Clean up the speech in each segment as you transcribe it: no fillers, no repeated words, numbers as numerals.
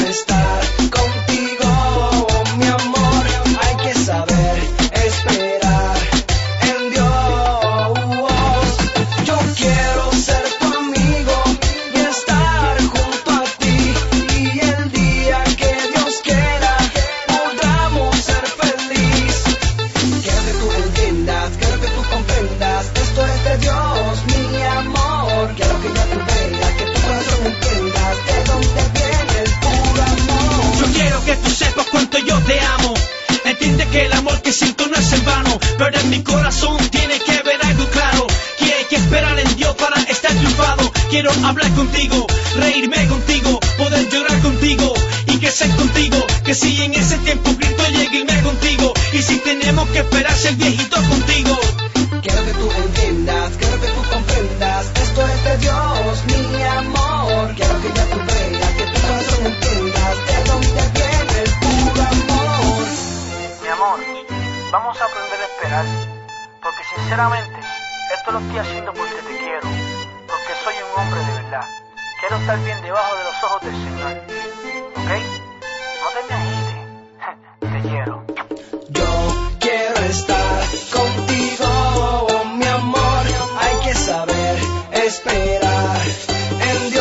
estar contigo, mi amor. Hay que saber esperar en Dios. Yo quiero ser tu amigo y estar junto a ti. Y el día que Dios quiera podamos ser feliz. Quiero que tú entiendas, quiero que tú comprendas. Esto es de Dios, mi amor. Quiero que ya tú veas, que tu corazón entiendas de dónde viene el puro amor. Yo quiero que tú sepas cuánto yo te amo. Entiende que el amor que siento no es en vano, pero en mi corazón tiene que haber algo claro. Que hay que esperar en Dios para estar triunfado. Quiero hablar contigo, reírme contigo, poder llorar contigo y crecer contigo. Que si en ese tiempo Cristo llegue y irme contigo, y si tenemos que esperar ser viejito contigo. Quiero que tú entiendas, quiero que tú comprendas. Esto es de Dios, mi amor. Quiero que ya tú veas, que tu corazón entiendas de dónde viene el puro amor. Mi amor, vamos a aprender a esperar, porque sinceramente esto lo estoy haciendo porque te quiero, porque soy un hombre de verdad. Quiero estar bien debajo de los ojos del Señor, ¿ok? No te me agites, te quiero. Yo quiero estar contigo, mi amor. Hay que saber esperar en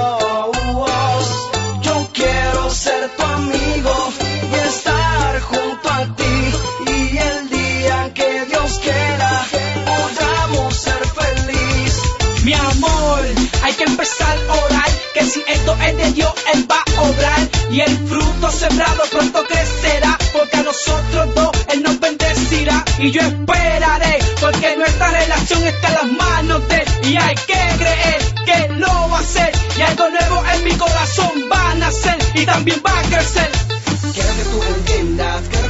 Dios. Yo quiero ser tu amigo y estar junto a ti. Y el día que Dios quiera podamos ser feliz. Mi amor, hay que empezar a orar, que si esto es de Dios, Él va a obrar. Y el fruto sembrado pronto crecerá, porque a nosotros dos Él nos bendecirá. Y yo esperaré, porque nuestra relación está en las manos de Él. Y hay que creer que Él lo va a hacer. Y algo nuevo en mi corazón va a nacer y también va a crecer. Quiero que tú entiendas, quiero